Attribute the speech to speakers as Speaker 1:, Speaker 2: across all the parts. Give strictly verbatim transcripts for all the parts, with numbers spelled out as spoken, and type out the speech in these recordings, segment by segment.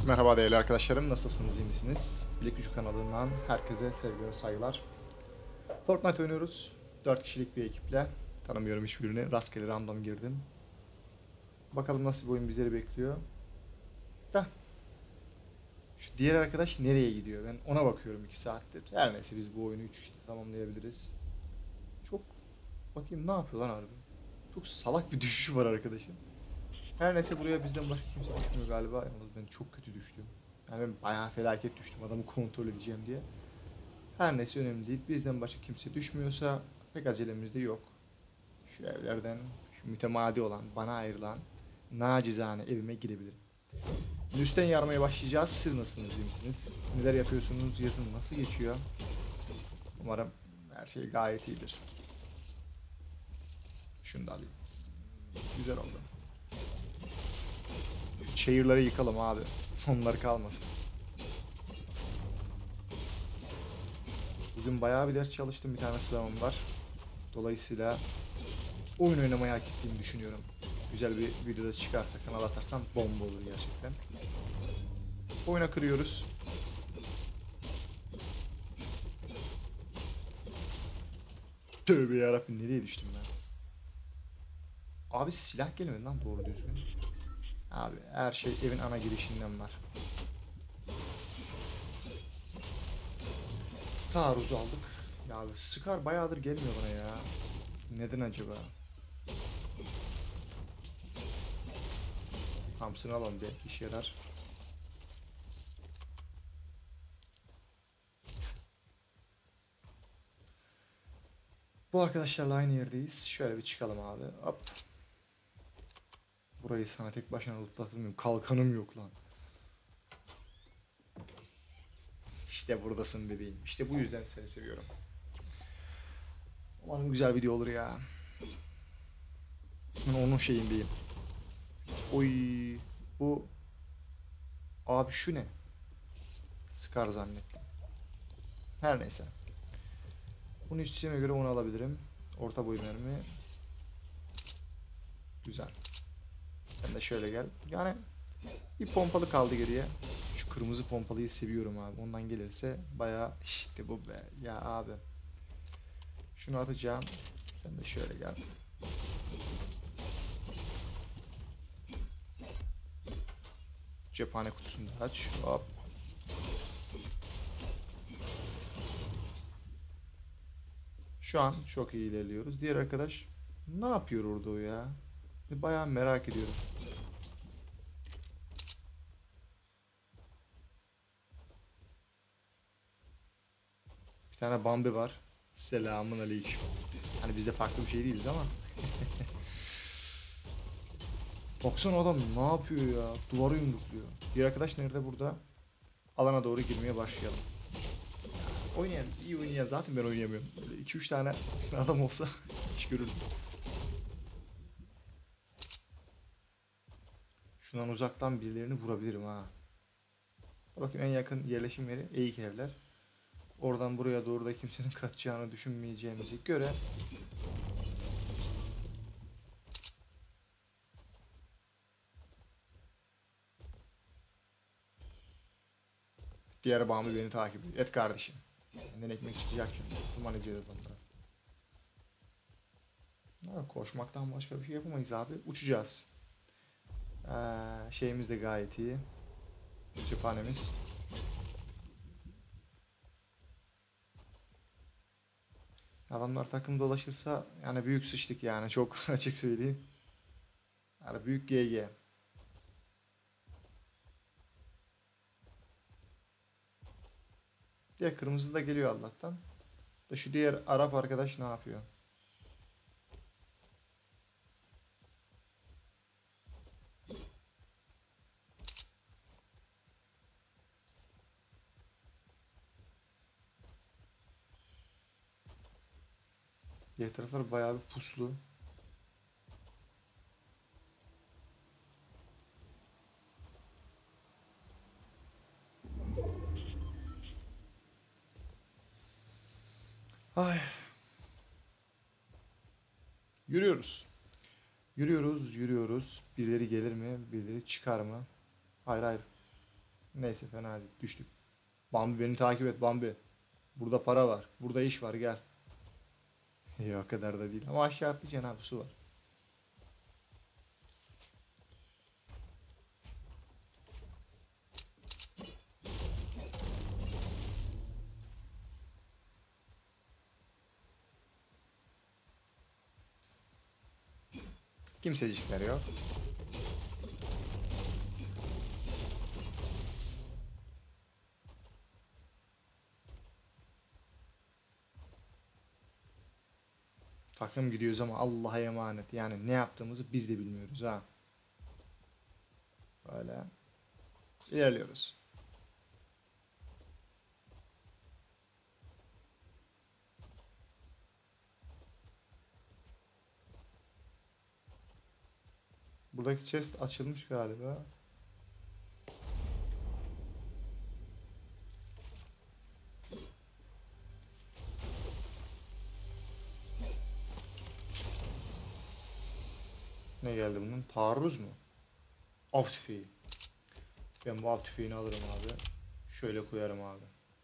Speaker 1: Merhaba değerli arkadaşlarım, nasılsınız, iyi misiniz? Bilek Gücü kanalından herkese sevgiler, saygılar. Fortnite oynuyoruz. dört kişilik bir ekiple. Tanımıyorum hiçbirini. Rastgele random girdim. Bakalım nasıl bir oyun bizleri bekliyor. Da şu diğer arkadaş nereye gidiyor? Ben ona bakıyorum iki saattir. Her neyse biz bu oyunu üç kişide tamamlayabiliriz. Çok bakayım ne yapıyor lan harbi. Çok salak bir düşüşü var arkadaşın. Her neyse buraya bizden başka kimse düşmüyor galiba. Yalnız ben çok kötü düştüm. Yani ben bayağı felaket düştüm adamı kontrol edeceğim diye. Her neyse önemli değil. Bizden başka kimse düşmüyorsa pek acelemiz de yok. Şu evlerden şu mütemadi olan bana ayrılan nacizane evime girebilirim. Üstten yarmaya başlayacağız. Siz nasılsınız, iyi misiniz? Neler yapıyorsunuz? Yazın nasıl geçiyor? Umarım her şey gayet iyidir. Şunu da alayım. Güzel oldu. Şu çayırları yıkalım abi. Onlar kalmasın. Bugün bayağı bir ders çalıştım. Bir tane sınavım var. Dolayısıyla oyun oynamayı hak ettiğimi düşünüyorum. Güzel bir videoda çıkarsa kanala atarsam bomba olur gerçekten. Oyuna kırıyoruz. Tövbe yarabbim, nereye düştüm ben? Abi silah gelmedi lan doğru düzgün. Abi her şey evin ana girişinden var. Taarruz aldık. Ya abi Scar bayağıdır gelmiyor bana ya. Neden acaba? Hamsını alalım bir işe yarar. Bu arkadaşlarla aynı yerdeyiz. Şöyle bir çıkalım abi. Hop. Burayı sana tek başına lootlatılmıyorum. Kalkanım yok lan. İşte buradasın bebeğim. İşte bu yüzden seni seviyorum. Umarım güzel video olur ya. Ben onun şeyindeyim. Oy. Bu. Abi şu ne? Scar zannettim. Her neyse. Bunu isteyeceğime göre onu alabilirim. Orta boy mermi. Güzel. Sen de şöyle gel. Yani bir pompalı kaldı geriye. Şu kırmızı pompalıyı seviyorum abi. Ondan gelirse bayağı işte bu be. Ya abi. Şunu atacağım. Sen de şöyle gel. Cephane kutusunu da aç. Hop. Şu an çok iyi ilerliyoruz. Diğer arkadaş ne yapıyor orada o ya? Bayağı merak ediyorum. Bir tane Bambi var. Selamun aleyküm. Hani biz de farklı bir şey değiliz ama. Baksana adam ne yapıyor ya? Duvarı yumrukluyor. Bir arkadaş nerede burada? Alana doğru girmeye başlayalım. Oynayan, iyi oynayan zaten ben oynayamıyorum. Böyle iki üç tane adam olsa iş görürdüm. Şundan uzaktan birilerini vurabilirim ha. Bakayım en yakın yerleşim yeri Eğik Evler. Oradan buraya doğru da kimsenin kaçacağını düşünmeyeceğimize göre diğer bağımlı beni takip ediyor. Et kardeşim. Benden ekmek çıkacak şimdi. Duman edeceğiz adamlara. Ha, koşmaktan başka bir şey yapamayız abi. Uçacağız. Ee, şeyimiz de gayet iyi. Cephanemiz. Adamlar takım dolaşırsa yani büyük sıçtık yani çok açık söyleyeyim. Yani büyük G G. Diğer kırmızı da geliyor Allah'tan. Da şu diğer Arap arkadaş ne yapıyor? Diğer taraflar bayağı bir puslu. Ay. Yürüyoruz. Yürüyoruz, yürüyoruz. Birileri gelir mi? Birileri çıkar mı? Hayır hayır. Neyse fena değil. Düştük. Bambi beni takip et Bambi. Burada para var. Burada iş var gel. Yok o kadar da değil. Ama aşağı atlayacaksın abi su var. Kimsecikler yok. Takım gidiyoruz ama Allah'a emanet. Yani ne yaptığımızı biz de bilmiyoruz ha. Böyle ilerliyoruz. Buradaki chest açılmış galiba. Ne geldi bunun? Taarruz mu? Av tüfeği. Ben bu av tüfeğini alırım abi. Şöyle koyarım abi.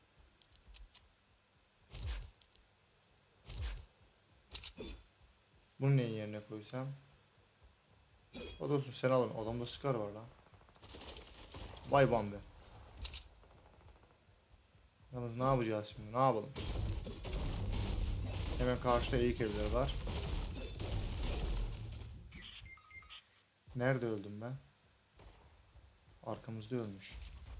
Speaker 1: Bunu neyin yerine koysam? O da olsun sen alın. Adamda Scar var lan. Vay Bambi. Yalnız ne yapacağız şimdi? Ne yapalım? Hemen karşıda eğik evler var. Nerede öldüm ben? Arkamızda ölmüş.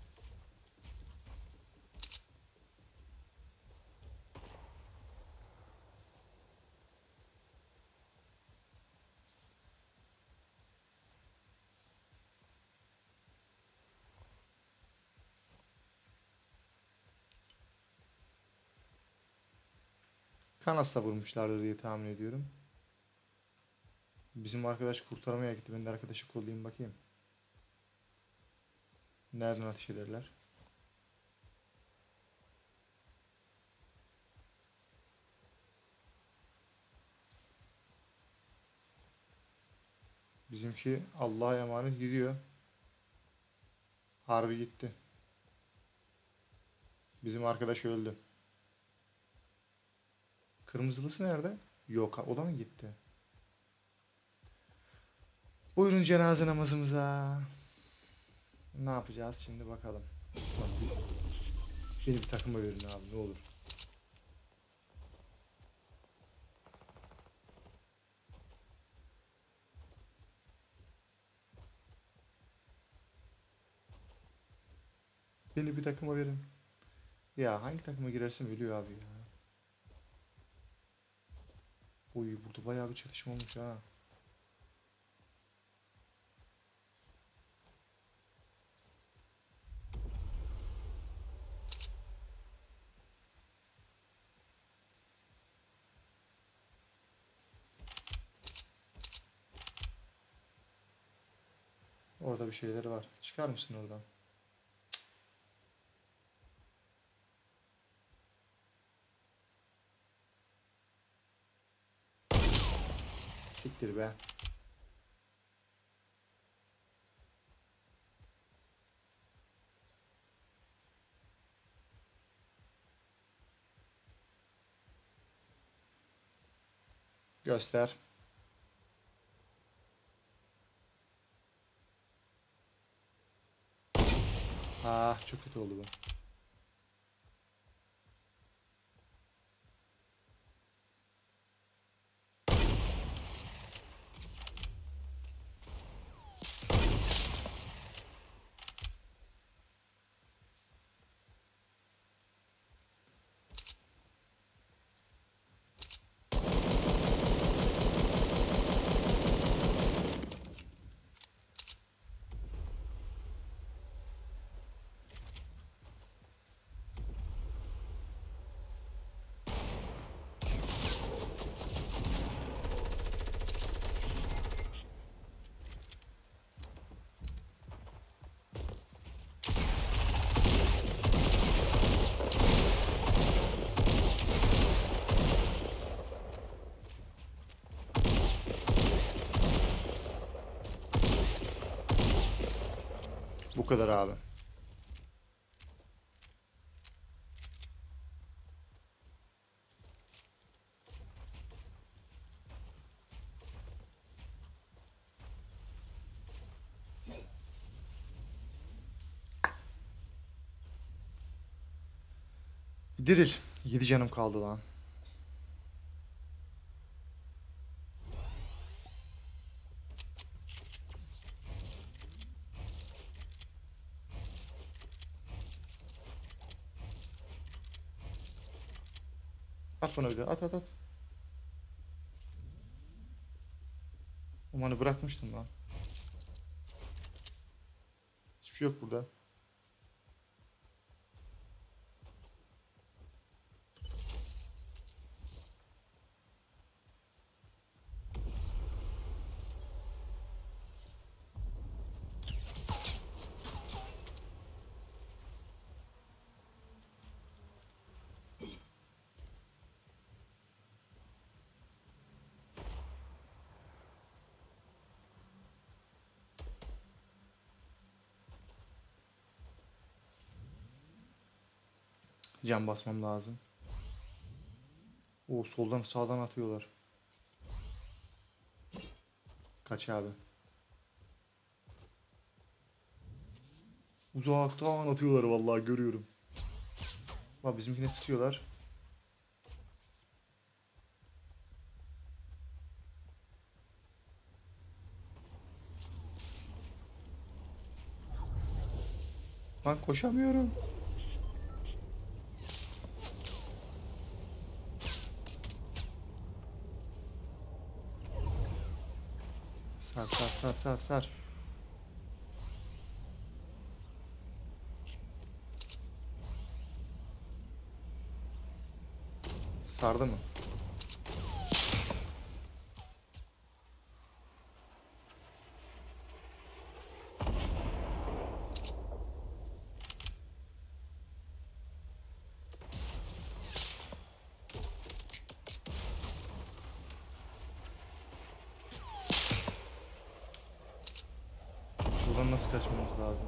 Speaker 1: Kanasla vurmuşlardır diye tahmin ediyorum. Bizim arkadaş kurtarmaya gitti. Ben de arkadaşı kollayayım bakayım. Nereden ateş ederler? Bizimki Allah'a emanet gidiyor. Harbi gitti. Bizim arkadaş öldü. Kırmızılısı nerede? Yok, o da mı gitti? Buyurun cenaze namazımıza. Ne yapacağız şimdi bakalım. Beni bir takıma verin abi ne olur. Beni bir takıma verin. Ya hangi takıma girersem ölüyor abi ya. Oy burada bayağı bir çatışma olmuş ha. Orada bir şeyler var. Çıkar mısın oradan? Siktir be. Göster. Ah çok kötü oldu bu. Bu kadar abi. Diril. yedi canım kaldı lan. At bana bir de. At at at. Umanı bırakmıştım lan. Hiçbir şey yok burada. Can basmam lazım. O soldan sağdan atıyorlar. Kaç abi. Uzaktan atıyorlar vallahi görüyorum. Bak bizimkine sıkıyorlar. Lan koşamıyorum. Sar sar sar sar sar. Sardı mı? Buradan nasıl kaçmamız lazım?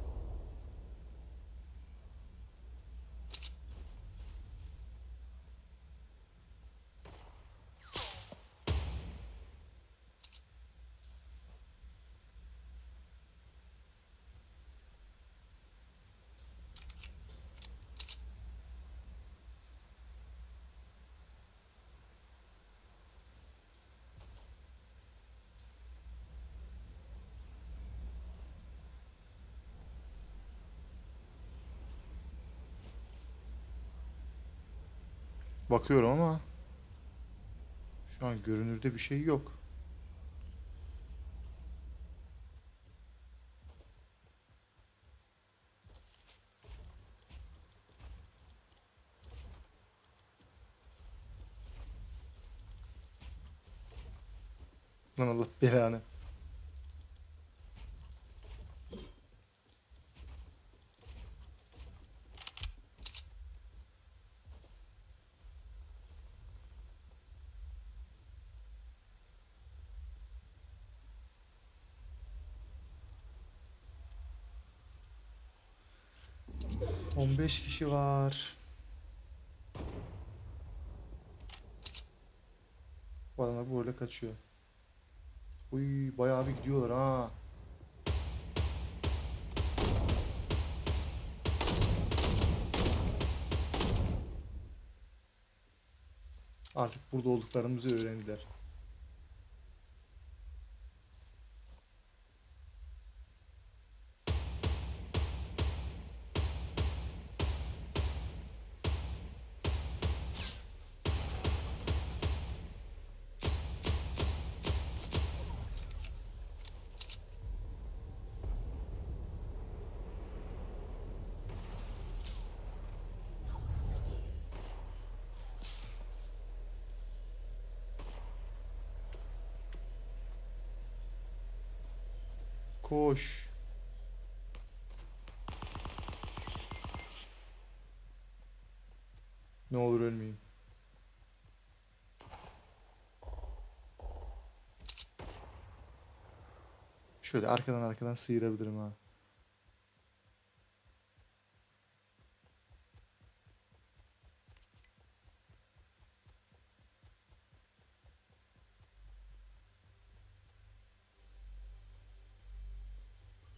Speaker 1: Bakıyorum ama şu an görünürde bir şey yok. Lan Allah belanı. on beş kişi var. Bu adamlar böyle kaçıyor. Uy bayağı bir gidiyorlar ha. Artık burada olduklarımızı öğrendiler. Koş. Ne olur ölmeyeyim. Şöyle arkadan arkadan sıyırabilirim ha.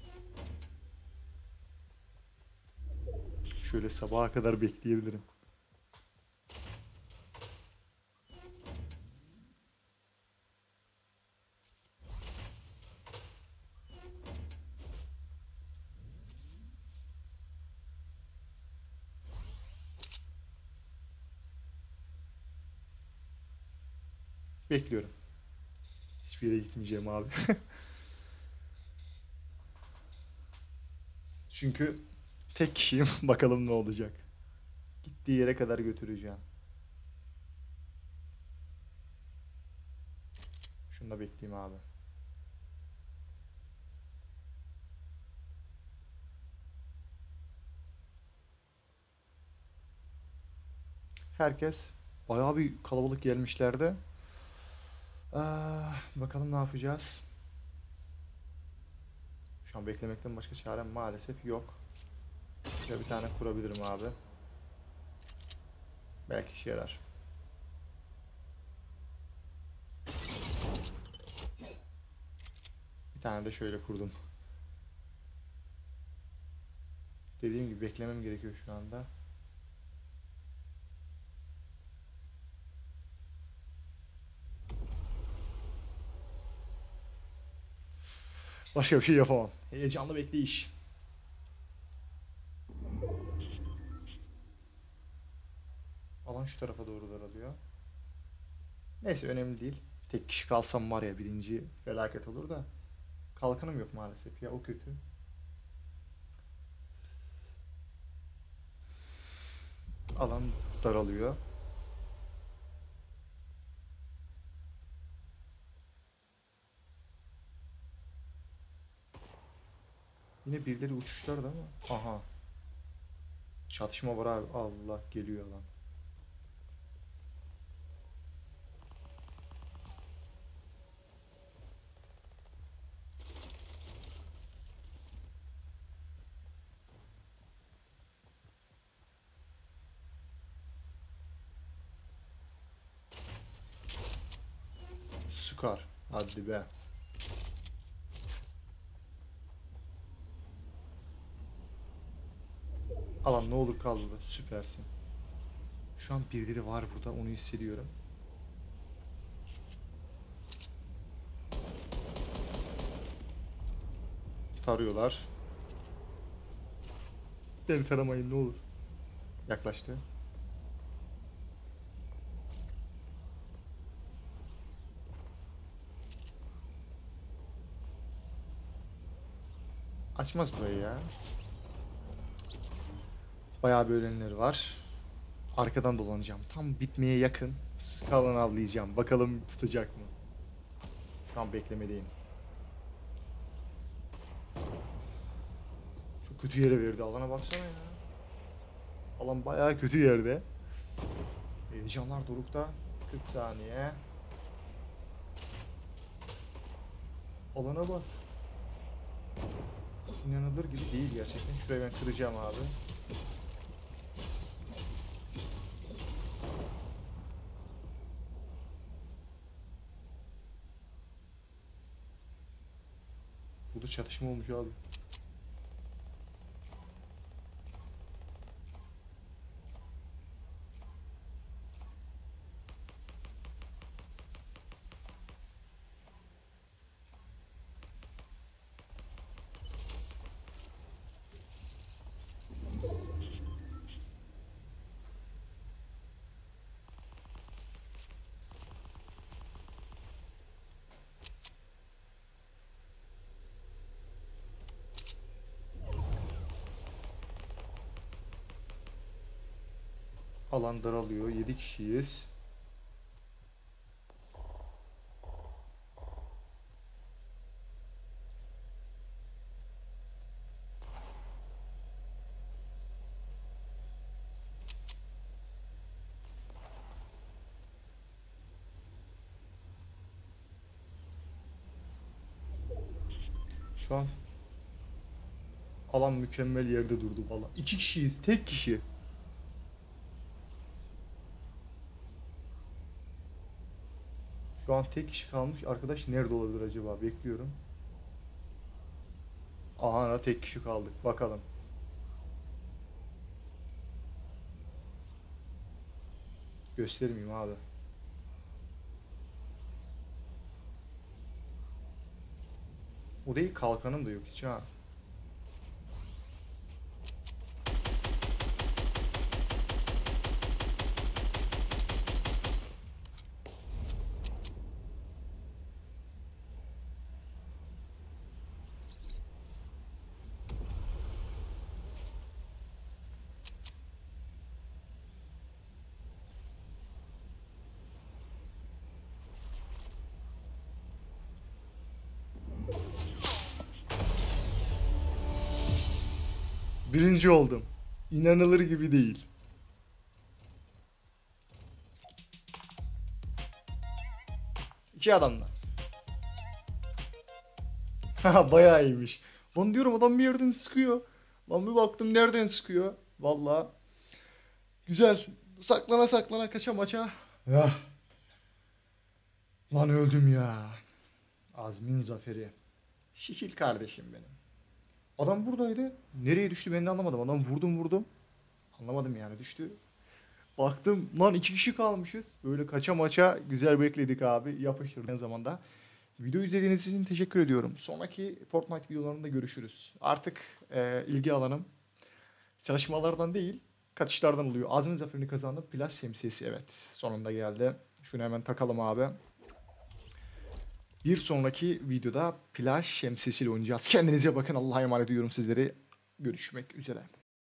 Speaker 1: Şöyle sabaha kadar bekleyebilirim. Bekliyorum. Hiçbir yere gitmeyeceğim abi. Çünkü tek kişiyim. Bakalım ne olacak. Gittiği yere kadar götüreceğim. Şunu da bekleyeyim abi. Herkes bayağı bir kalabalık gelmişlerdi. Ah, bakalım ne yapacağız. Şu an beklemekten başka çarem maalesef yok. Şöyle bir tane kurabilirim abi. Belki işe yarar. Bir tane de şöyle kurdum. Dediğim gibi beklemem gerekiyor şu anda. Başka bir şey yapamam. Heyecanlı bekleyiş. Alan şu tarafa doğru daralıyor. Neyse önemli değil. Tek kişi kalsam var ya birinci felaket olur da. Kalkanım yok maalesef ya, o kötü. Alan daralıyor. Yine birileri uçuşlarda ama. Aha. Çatışma var abi. Allah, geliyor lan. Sıkar. Hadi be. Alan ne olur kal burada. Süpersin. Şu an birileri var burada. Onu hissediyorum. Tarıyorlar. Beni taramayın ne olur. Yaklaştı. Açmaz burayı ya. Bayağı bir ölenleri var. Arkadan dolanacağım. Tam bitmeye yakın. Skalanı avlayacağım. Bakalım tutacak mı? Şu an beklemedeyim. Çok kötü yere verdi. Alana baksana ya. Alan bayağı kötü yerde. Heyecanlar dorukta. kırk saniye. Alana bak. İnanılır gibi değil gerçekten. Şurayı ben kıracağım abi. Burada çatışma olmuş abi. Alan daralıyor. yedi kişiyiz. Şu an alan mükemmel yerde durdu valla. İki kişiyiz. Tek kişi. Şu an tek kişi kalmış. Arkadaş nerede olabilir acaba? Bekliyorum. Aha, tek kişi kaldık. Bakalım. Göstermeyeyim abi. O değil, kalkanım da yok hiç ha. Birinci oldum. İnanılır gibi değil. İki adamla. Haha, bayağı iyiymiş. Lan diyorum adam bir yerden sıkıyor. Lan bir baktım nereden sıkıyor. Vallahi güzel. Saklana saklana kaça maça. Ya. Lan öldüm ya. Azmin zaferi. Şekil kardeşim benim. Adam buradaydı. Nereye düştü ben de anlamadım. Adam vurdum vurdum. Anlamadım yani düştü. Baktım lan iki kişi kalmışız. Böyle kaça maça güzel bekledik abi. Yapıştırdık en zamanda. Video izlediğiniz için teşekkür ediyorum. Sonraki Fortnite videolarında görüşürüz. Artık e, ilgi alanım çalışmalardan değil, kaçışlardan oluyor. Azmin zaferini kazandım. Plaj şemsiyesi evet. Sonunda geldi. Şunu hemen takalım abi. Bir sonraki videoda plaj şemsiyesiyle oynayacağız. Kendinize bakın. Allah'a emanet ediyorum sizleri. Görüşmek üzere.